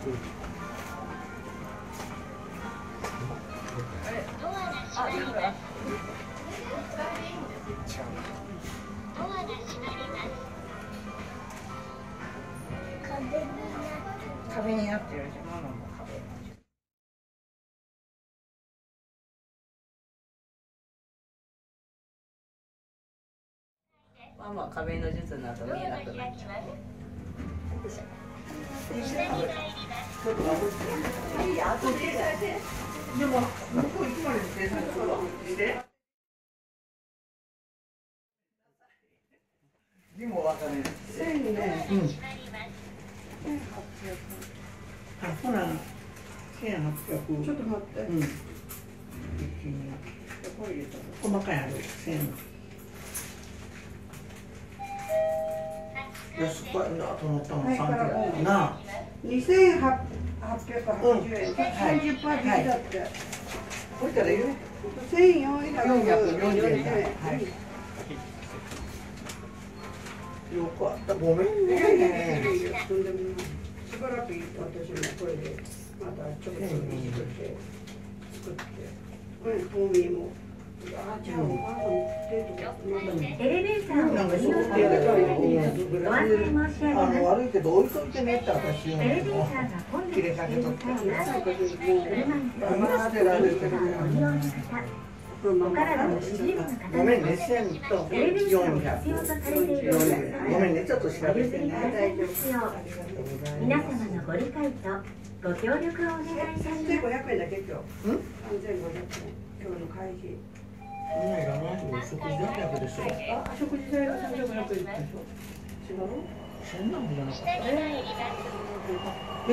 壁になってるじゃん、ママも壁。ママは壁の術の後見えなくなっちゃう。でも向こう行くまで計算するわ。でも分かる。1000ね。うん。1800。あ、ほら、1800。ちょっと待って。うん。細かいある。1000。安くないなと思ったの300円な。2880円。30%だって。これから言う？1440円。はい。よかった、ごめんね。しばらく私もこれでまたちょっと作って透明も。じゃあおばあさんエレベーターを利用されるお案内申し上げます。 悪いけど置いといてねって私言うの。 エレベーターが混雑している際は車にご利用の方、お体の不自由な方ごめんね、 エレベーターを必要とされているお客様ごめんね、ちょっと調おべて譲りくださね。 いますよう皆様のご理解とご協力をお願いいたします。 3500円だけ今日。3500円。今日の会費。 そんないらないけど食事代だけでしょ。 あ、食事代が3500円でしょ。違う？ そんなもんじゃなかった。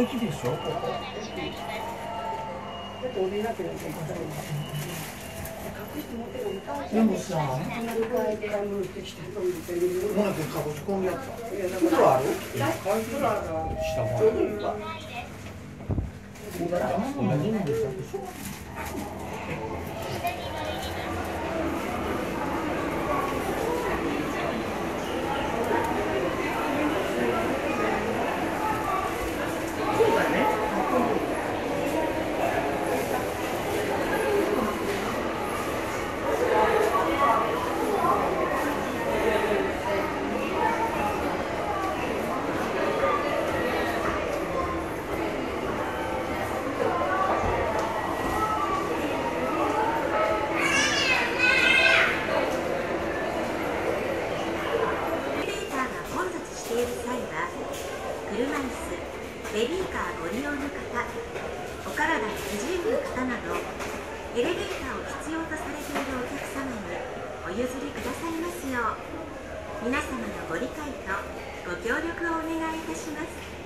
駅でしょ、ここ。 ちょっと降りなければいけない。隠して持ってるの。 でもさ、 モナコかぶし込んでやった。袋ある？ 袋ある。 ちょうどいいわ。 車椅子、ベビーカーご利用の方、お体の不自由な方など、エレベーターを必要とされているお客様にお譲りくださいますよう、皆様のご理解とご協力をお願いいたします。